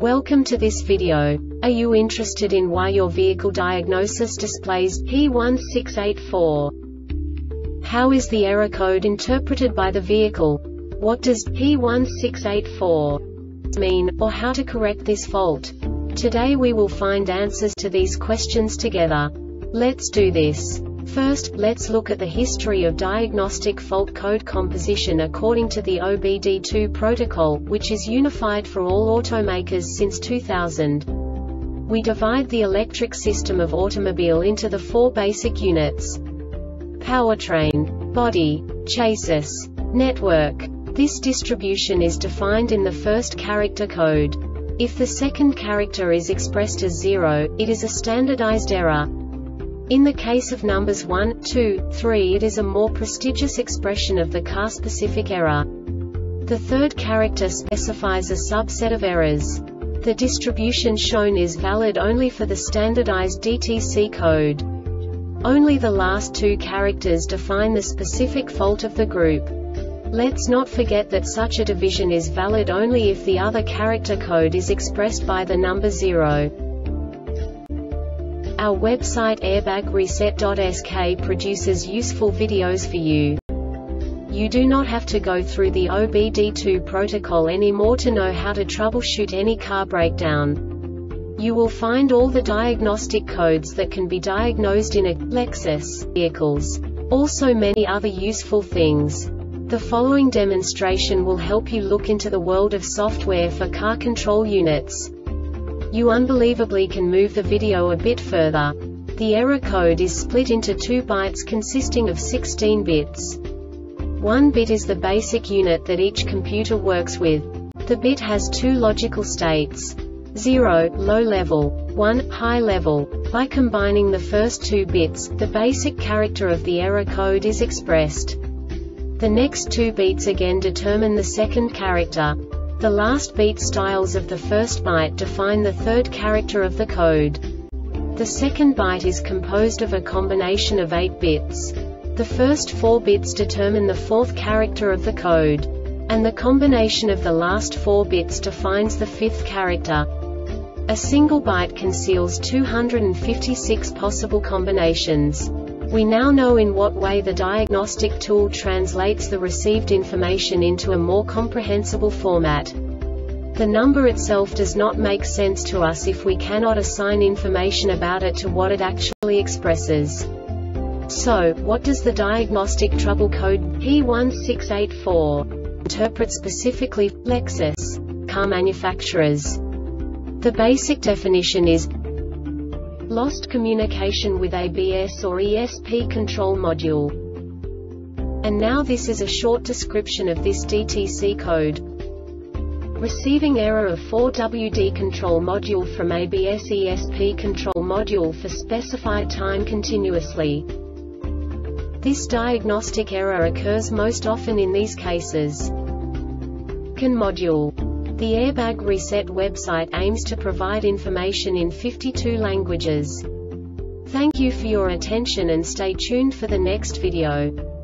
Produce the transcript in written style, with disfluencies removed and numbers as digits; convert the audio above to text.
Welcome to this video. Are you interested in why your vehicle diagnosis displays P1684? How is the error code interpreted by the vehicle? What does P1684 mean, or how to correct this fault? Today we will find answers to these questions together. Let's do this. First, let's look at the history of diagnostic fault code composition according to the OBD2 protocol, which is unified for all automakers since 2000. We divide the electric system of automobile into the four basic units: powertrain, body, chassis, network. This distribution is defined in the first character code. If the second character is expressed as 0, it is a standardized error. In the case of numbers 1, 2, 3, it is a more prestigious expression of the car-specific error. The third character specifies a subset of errors. The distribution shown is valid only for the standardized DTC code. Only the last two characters define the specific fault of the group. Let's not forget that such a division is valid only if the other character code is expressed by the number 0. Our website airbagreset.sk produces useful videos for you. You do not have to go through the OBD2 protocol anymore to know how to troubleshoot any car breakdown. You will find all the diagnostic codes that can be diagnosed in a Lexus vehicles. Also many other useful things. The following demonstration will help you look into the world of software for car control units. You unbelievably can move the video a bit further. The error code is split into 2 bytes consisting of 16 bits. 1 bit is the basic unit that each computer works with. The bit has 2 logical states: 0, low level, 1, high level. By combining the first 2 bits, the basic character of the error code is expressed. The next 2 beats again determine the second character. The last beat styles of the first byte define the third character of the code. The second byte is composed of a combination of 8 bits. The first 4 bits determine the fourth character of the code. And the combination of the last 4 bits defines the fifth character. A single byte conceals 256 possible combinations. We now know in what way the diagnostic tool translates the received information into a more comprehensible format. The number itself does not make sense to us if we cannot assign information about it to what it actually expresses. So, what does the diagnostic trouble code P1684 interpret specifically for Lexus car manufacturers? The basic definition is lost communication with ABS or ESP control module. And now this is a short description of this DTC code. Receiving error of 4WD control module from ABS ESP control module for specified time continuously. This diagnostic error occurs most often in these cases. CAN module. The Airbag Reset website aims to provide information in 52 languages. Thank you for your attention and stay tuned for the next video.